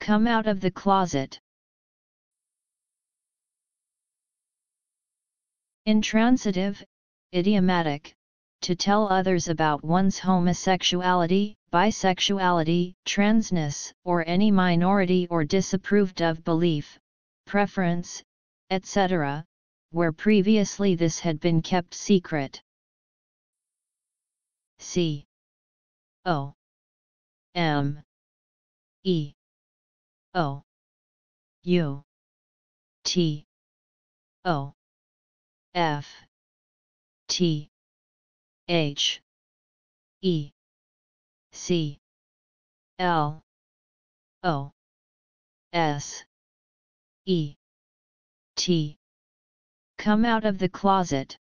Come out of the closet. Intransitive, idiomatic, to tell others about one's homosexuality, bisexuality, transness, or any minority or disapproved of belief, preference, etc., where previously this had been kept secret. C O M E O U T O F T H E C L O S E T. Come out of the closet.